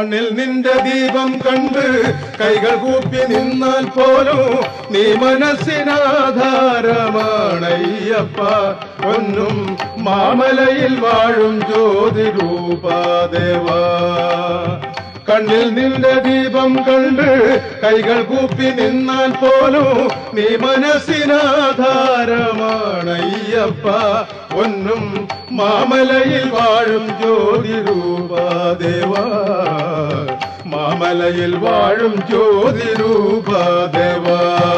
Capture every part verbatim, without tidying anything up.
കണ്ണിൽ നിന്റെ ദീപം കണ്ട് കൈകൾ കൂപ്പി നിന്നാൽ പോലും നീ മനസ്സിനാധാരമാണയ്യപ്പ. ഒന്നും മാമലയിൽ വാഴും ജ്യോതിരൂപദേവ. കണ്ണിൽ നിന്റെ ദീപം കണ്ട് കൈകൾ കൂപ്പി നിന്നാൽ പോലും നീ മനസ്സിനാധാരമാണയ്യപ്പ. ഒന്നും മാമലയിൽ വാഴും ജ്യോതിരൂപദേവ. മാമലയിൽ വാഴും ജ്യോതിരൂപദേവ.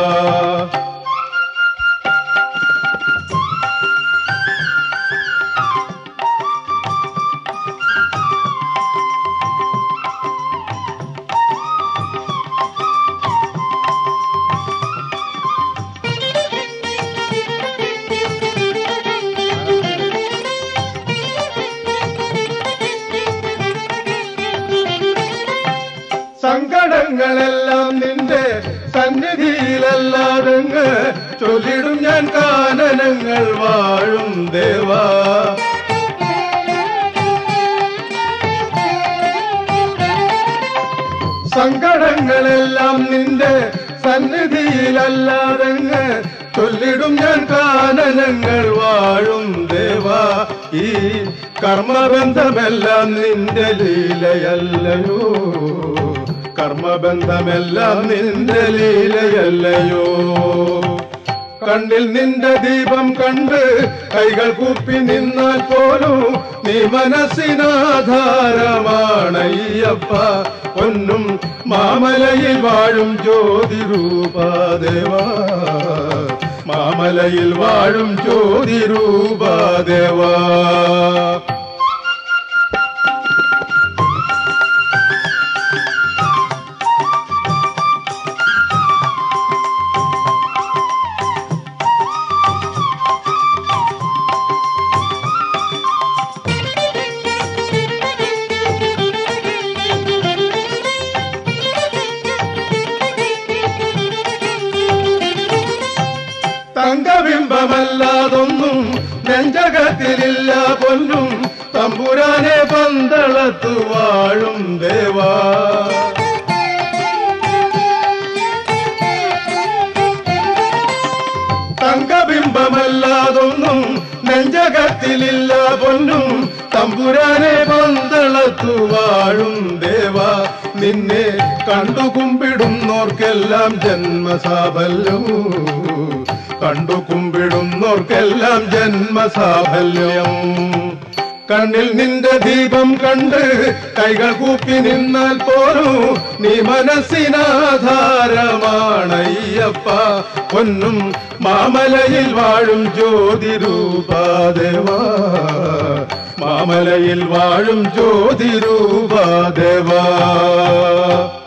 സങ്കടങ്ങളെല്ലാം നിന്റെ സന്നിധിയിലല്ലാതെങ്ങ് ചൊല്ലിടും ഞാൻ കാനനങ്ങൾ വാഴും ദേവാ. സങ്കടങ്ങളെല്ലാം നിന്റെ സന്നിധിയിലല്ലാതെങ്ങ് ചൊല്ലിടും ഞാൻ കാനനങ്ങൾ വാഴും ദേവാ. ഈ കർമ്മബന്ധമെല്ലാം നിന്റെ ലീലയല്ലയോ. കർമ്മബന്ധമെല്ലാം നിന്റെ ലീലയല്ലയോ. കണ്ണിൽ നിന്റെ ദീപം കണ്ട് കൈകൾ കൂപ്പി നിന്നാൽ പോലും നീ മനസ്സിനാധാരമാണയ്യപ്പ. ഒന്നും മാമലയിൽ വാഴും ജ്യോതിരൂപദേവ. മാമലയിൽ വാഴും ജ്യോതിരൂപദേവ. തങ്കബിംബമല്ലാതൊന്നും നെഞ്ചകത്തിലില്ല പൊന്നും തമ്പുരാനെ പന്തളത്തു വാഴും ദേവാ. തങ്കബിംബമല്ലാതൊന്നും നെഞ്ചകത്തിലില്ല പൊന്നും തമ്പുരാനെ പന്തളത്തു വാഴും ദേവാ. നിന്നെ കണ്ടു കുമ്പിടുന്നോർക്കെല്ലാം ജന്മസാഫല്യം. കണ്ടു കുമ്പിടുന്നോർക്കെല്ലാം ജന്മസാഫല്യം. കണ്ണിൽ നിന്റെ ദീപം കണ്ട് കൈകൾ കൂപ്പി നിന്നാൽ പോലും നീ മനസ്സിനാധാരമാണയ്യപ്പ. ഒന്നും മാമലയിൽ വാഴും ജ്യോതിരൂപദേവ. മാമലയിൽ വാഴും ജ്യോതിരൂപദേവ.